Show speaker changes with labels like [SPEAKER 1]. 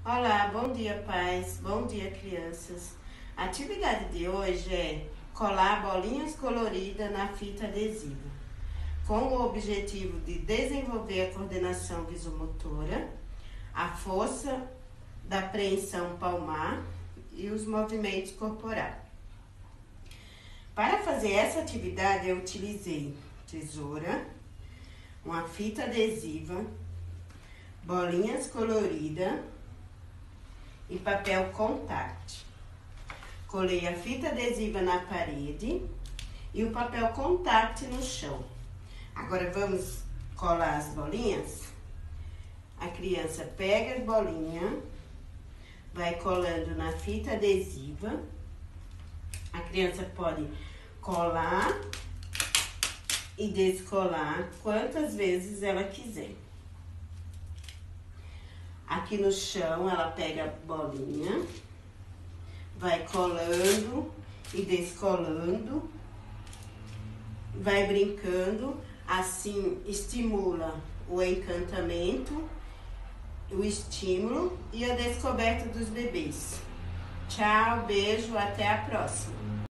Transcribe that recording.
[SPEAKER 1] Olá, bom dia pais, bom dia crianças. A atividade de hoje é colar bolinhas coloridas na fita adesiva, com o objetivo de desenvolver a coordenação visomotora, a força da preensão palmar e os movimentos corporais. Para fazer essa atividade eu utilizei tesoura, uma fita adesiva, bolinhas coloridas e papel contact. Colei a fita adesiva na parede e o papel contact no chão. Agora vamos colar as bolinhas. A criança pega as bolinhas, vai colando na fita adesiva. A criança pode colar e descolar quantas vezes ela quiser. Aqui no chão, ela pega a bolinha, vai colando e descolando, vai brincando, assim estimula o encantamento, o estímulo e a descoberta dos bebês. Tchau, beijo, até a próxima!